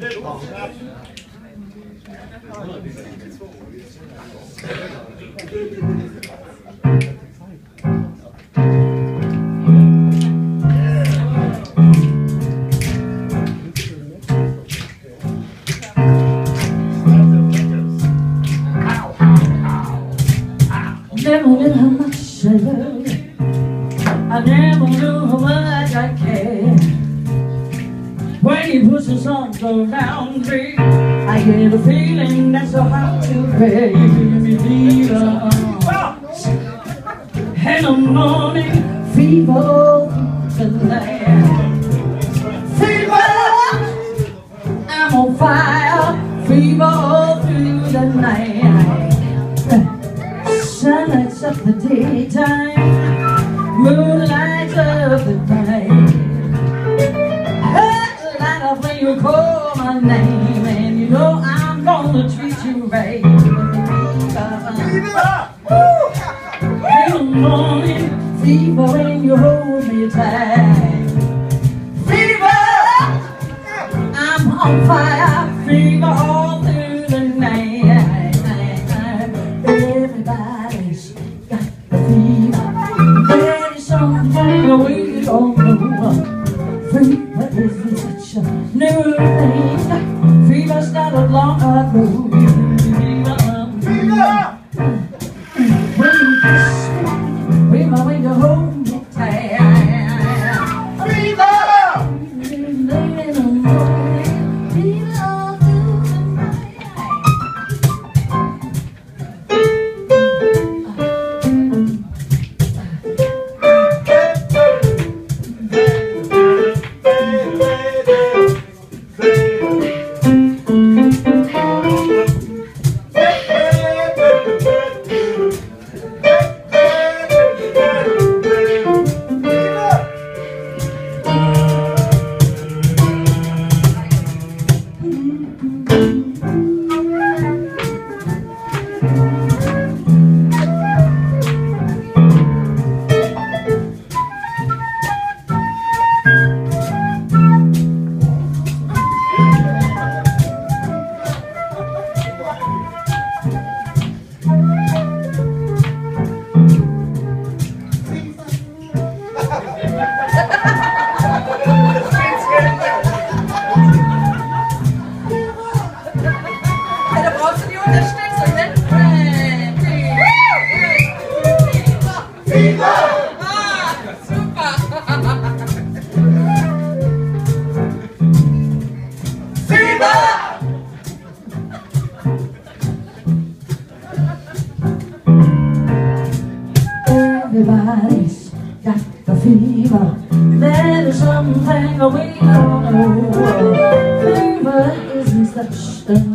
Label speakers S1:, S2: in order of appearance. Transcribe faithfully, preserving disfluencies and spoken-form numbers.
S1: Never knew how much I loved you. I never knew how much I cared. When he puts his arms around me, I get a feeling that's so hard to bear. You give me fever in the morning, fever tonight. Fever, I'm on fire, fever all through the night. Sun lights up the daytime, moon lights up the night. Her light up when you call my name, and you know I'm gonna treat you right. In the morning, fever when you hold me tight. Fever, I'm on fire, fever all through the night. Everybody's got the fever. There is something we don't know. Fever isn't such a new thing. Fever started long ago. Fever, when you kiss me, fever when you hold me tight. Fever, in the morning, fever all through the night. Everybody's got the fever. There's something we don't know. Fever isn't such a